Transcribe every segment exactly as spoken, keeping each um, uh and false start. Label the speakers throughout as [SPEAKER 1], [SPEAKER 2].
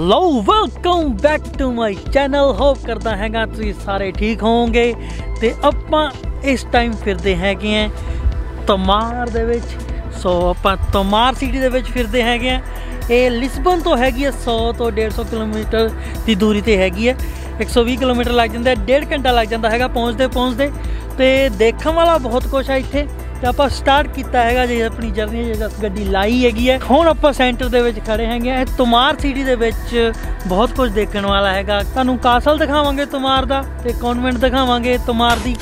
[SPEAKER 1] Hello welcome back to my channel. Hope करता हैगा तुसीं सारे ठीक होवोगे। ते आपां इस टाइम फिरदे हैगे हैं तमार दे विच। सो आपां तमार सिटी दे विच फिरदे हैगे हैं। ये लिस्बन तो हैगी है सौ तो डेढ़ सौ किलोमीटर की दूरी ते हैगी है। एक सौ भी किलोमीटर लग जाता है, डेढ़ घंटा लग जाता है पहुँचते पहुँचते। तो देखने वाला बहुत कुछ है इत्थे। तो आप स्टार्ट किया है जी अपनी जर्नी, गड्डी लाई हैगी है। हुण आप सेंटर दे विच खड़े हैं तमार सिटी दे विच। बहुत कुछ देखने वाला है। तुहानूं कासल दिखावांगे तमार दा ते कॉन्वेंट दिखावांगे तमार दी।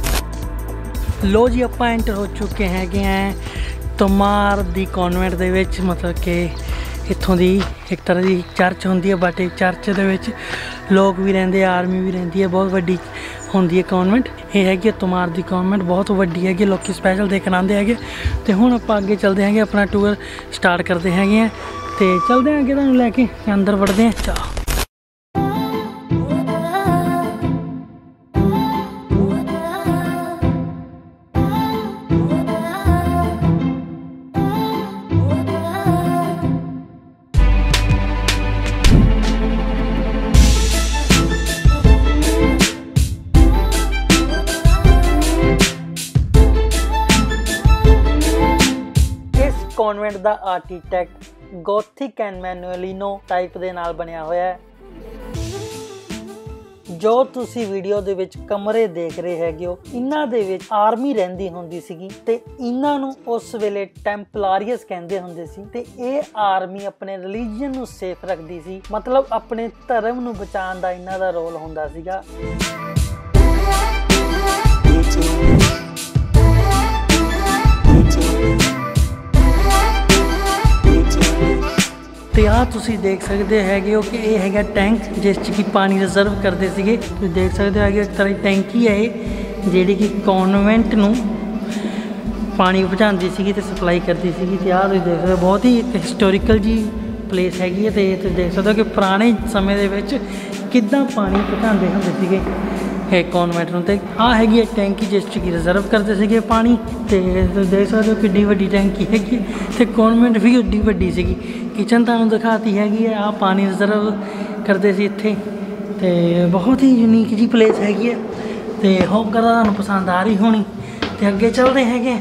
[SPEAKER 1] लो जी आप एंटर हो चुके हैं तमार दी कॉन्वेंट दे विच। मतलब कि इत्थों दी एक तरह की चर्च होंदी है, बट एक चर्च दे विच लोग भी रहिंदे, आर्मी भी रहिंदी है। बहुत वड्डी होंदी है कॉन्वेंट। ये हैगी तमार दी कॉन्वेंट, बहुत वड्डी है। लोग स्पैशल देखने आते हैं। तो हुण आपां अगे चलते हैं, अपना टूर स्टार्ट करते हैं। तो चलते हैं अगे, तुहानूं लैके अंदर वड़ते हैं। चलो कॉन्वेंट का architect gothic and Manuelino type दे नाल बनिया होया है। जो तुसी वीडियो दे विच कमरे देख रहे हैगे हो, इन्हां दे विच आर्मी रहिंदी हुंदी सीगी ते इन्हां नूं उस वेले टैंपलारियस कहंदे हुंदे सी। ते इह आर्मी अपने रिलीजन नूं सेफ रखदी सी, मतलब अपने धर्म नूं बचाउण दा इन्हां दा रोल हुंदा सीगा। तो आ तुसी देख सकते हैगे हो कि ये है टैंक जिस कि पानी रिजर्व करते थे। तुम देख सकते हो एक तरह की टैंकी है ये, जी कि कॉन्वेंट नूं पानी पहुँचाती सी ते सप्लाई करती सी। तो आ तुम देख सकते हो बहुत ही हिस्टोरिकल जी प्लेस हैगी है। तो तुम देख सकते हो कि पुराने समय दे विच किद्दां पानी पहुँचाते होंदे सीगे कॉन्वेंट नूं। ते आ हैगी टैंकी जिस कि रिजर्व करते थे पानी। तो तुम देख सकते हो कि वड्डी टैंकी हैगी। तो कॉन्वेंट भी एड्डी वड्डी सीगी। किचन तुहानूं दिखाती हैगी है। आ पानी रिजर्व करते सी इत्थे। ते बहुत ही यूनीक जी प्लेस हैगी है। तो होप करदा तुहानूं पसंद आ रही होनी। तो अगे चलते हैं।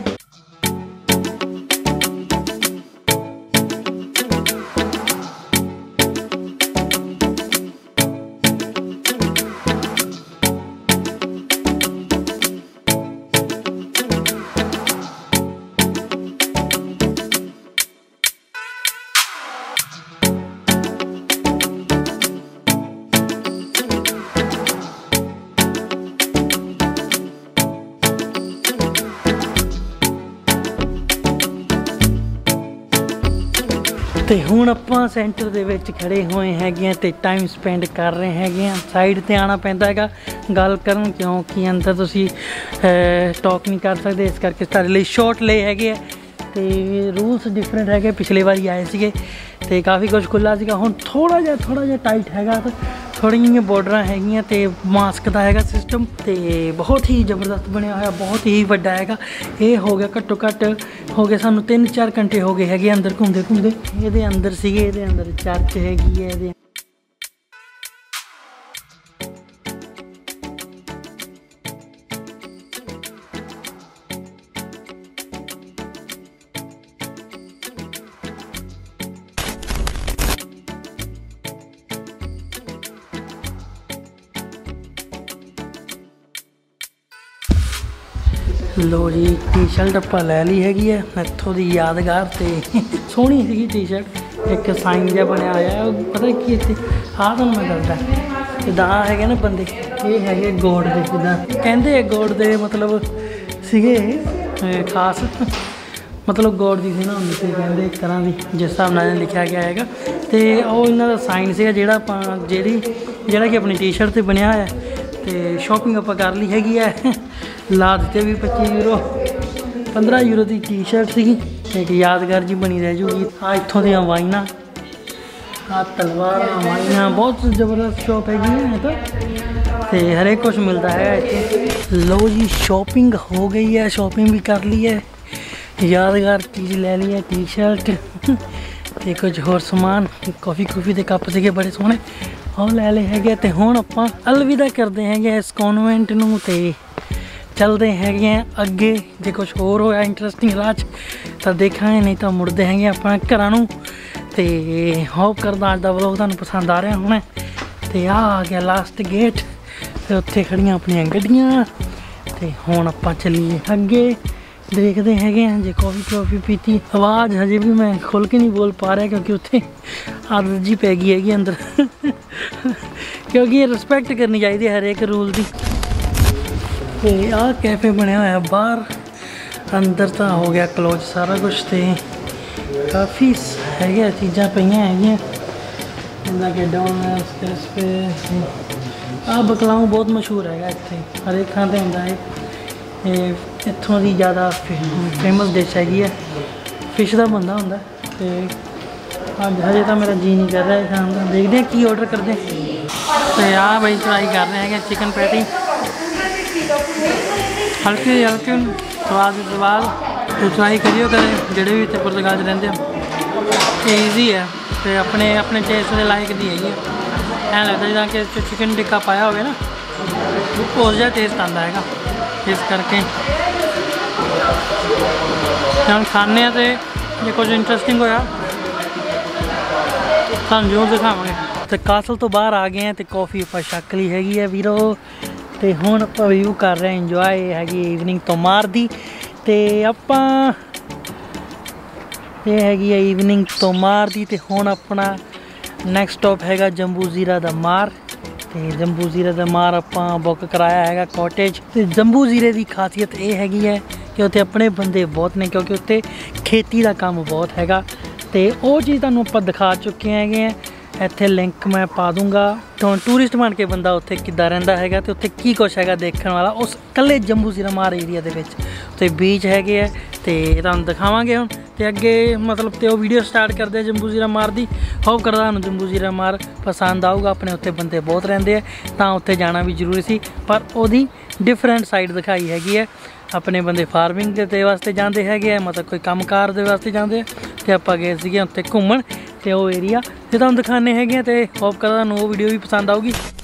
[SPEAKER 1] तो हुण आपां सेंटर दे विच खड़े हुए हैं ते टाइम स्पेंड कर रहे हैं। साइड ते आना पैंदा हैगा गल करन, क्योंकि अंदर तुसी टॉक नहीं कर सकते, इस करके सारे लिए शॉर्ट ले हैगे। तो रूल्स डिफरेंट है। पिछले बारी आए थे तो काफ़ी कुछ खुला सीगा। हुण थोड़ा जिहा थोड़ा जिहा टाइट हैगा। तो थोड़ी जी बॉर्डर हैगियां ते मास्क का हैगा सिस्टम। तो बहुत ही जबरदस्त बनया होया, बहुत ही वड्डा हैगा। ये हो गया घट्टो घट्ट हो गए सानू तीन चार घंटे हो गए हैगे अंदर घूमते घूमते। ये अंदर सीगे, ये अंदर चर्च हैगी है। ये लो जी टी शर्ट आपां लै ली हैगी है इत्थों दी यादगार। तो सोहनी सी टी शर्ट, एक साइन जिहा बनया होया। पता की इत्थे आ तुहानूं मैं दसदा जिद्दां हैगे ना बंदे, ये हैगे गॉड दे, जिद्दां कहंदे गॉड दे मतलब सीगे खास, मतलब गॉड दी सी ना हुंदी सी कहंदे एक तरह दी, जिस हिसाब नाल लिखा गया हैगा। तो ओह इन्हां दा साइन सीगा जिहड़ा आपां जेहड़ी जिहड़ा कि अपनी टी शर्ट ते बनया होया। तो शॉपिंग आपां कर ली हैगी है। ला दिते भी पच्ची यूरो पंद्रह यूरो की टी शर्ट सी। एक यादगार जी बनी रह जूगी। आ इत्थों दी वाइना, आ तलवार वाइना, बहुत जबरदस्त शॉप हैगी। तो हरेक कुछ मिलता है इत्थे। लो जी शॉपिंग हो गई है, शॉपिंग भी कर ली है, यादगार चीज़ ले ली है, टी शर्ट ਤੇ ਕੁਝ ਹੋਰ ਸਮਾਨ ਕਾਫੀ ਕੂਫੀ ਦੇ ਕੱਪ ਸੀਗੇ ਬੜੇ ਸੋਹਣੇ ਉਹ ਲੈ ਲਏ ਹੈਗੇ। ਤੇ ਹੁਣ ਆਪਾਂ ਅਲਵਿਦਾ ਕਰਦੇ ਹੈਗੇ ਇਸ ਕਨਵੈਂਟ ਨੂੰ ਤੇ ਚੱਲਦੇ ਹੈਗੇ ਆ ਅੱਗੇ। ਜੇ ਕੁਝ ਹੋਰ ਹੋਇਆ ਇੰਟਰਸਟਿੰਗ ਰਾਹ 'ਚ ਤਾਂ ਦੇਖਾਂਗੇ, ਨਹੀਂ ਤਾਂ ਮੁੜਦੇ ਹੈਗੇ ਆਪਾਂ ਘਰਾਂ ਨੂੰ। ਤੇ ਹੋਪ ਕਰਦਾ ਅੱਜ ਦਾ ਵਲੋਗ ਤੁਹਾਨੂੰ ਪਸੰਦ ਆ ਰਿਹਾ ਹੋਣਾ। ਤੇ ਆ ਆ ਗਿਆ ਲਾਸਟ ਗੇਟ ਤੇ ਉੱਥੇ ਖੜੀਆਂ ਆਪਣੀਆਂ ਗੱਡੀਆਂ। ਤੇ ਹੁਣ ਆਪਾਂ ਚੱਲੀਏ ਅੱਗੇ, देखते हैं जे कॉफ़ी कॉफ़ी पीती। आवाज़ हजे भी मैं खोल के नहीं बोल पा रहा क्योंकि उत्थे एलर्जी पै गई हैगी अंदर क्योंकि रिस्पैक्ट करनी चाहिए हर एक रूल की। तो आ कैफे बनया होया बाहर, अंदर तो हो गया क्लोज सारा कुछ। तो काफ़ी है चीज़ा पईयां हैगियां जिन्ना कि डोनट्स पे आ बकलाऊ बहुत मशहूर है इत्थे, हर एक थां ते हुंदा है। इत्थों की ज़्यादा फेमस डिश हैगी है, फिश का बनता होंगे। तो अज हजे तो मेरा जी नहीं कर रहा है खाने का, देखते हैं की ऑर्डर करते हैं। तो यार भाई ट्राई कर रहे हैं चिकन पैटी, हल्के हल्के स्वाद स्वाद तो ट्राई करियो करें जोड़े भी इतने पुर्तगाल रहते हो। ईजी है तो अपने अपने टेस्ट के लायक दी है। ऐ लगता जिदा कि चिकन टिक्का पाया हो ना उस जहा टेस्ट आता है। इस करके हम खाने तो जो कुछ इंटरस्टिंग होया सानू जरूर दिखावांगे। तो कासल तो बाहर आ गए हैं तो कॉफ़ी आप छक ली हैगी है वीरो। तो हुण आप व्यू कर रहे हैं इंजॉय हैगी ईवनिंग तो मार दी। तो आपां ये हैगी है ईवनिंग तो मार दी। तो हुण अपना नैक्सट स्टॉप हैगा जंबूजीरा दा मार। तो जंबूजीरे दा मार आपां बुक कराया है कॉटेज। तो जंबूजीरे की खासियत ये हैगी है कि उत्थे अपने बंदे बहुत ने क्योंकि उत्थे खेती का काम बहुत हैगा। तो वो चीज़ तुहानूं आपां दिखा चुके हैं। इत्थे लिंक मैं पा दूँगा तो टूरिस्ट बन के बंदा उत्थे किद्दां रहिंदा हैगा ते उत्थे की कुछ हैगा देखने वाला उस कल्ले जंबूजीरा मार एरिया दे विच। ते बीच हैगे है तो तुहानूं दिखावांगे हुण। तो अगे मतलब तो वीडियो स्टार्ट करते जंबूजीरा मार दी। होप करदा तुहानूं जंबूजीरा मार पसंद आऊगा। अपने उत्थे बंदे बहुत रहिंदे है तां उत्थे जाना भी जरूरी सी, पर ओदी डिफरेंट साइड दिखाई हैगी है। अपने बंदे फार्मिंग के वास्ते जाते हैं, मतलब कोई काम कार दे वास्ते जाते हैं। तो आप गए थे उत्थे घूमन तो वो एरिया तो तुहानूं दिखाने हैं। तो होप करदा तुहानूं वो वीडियो भी पसंद आऊगी।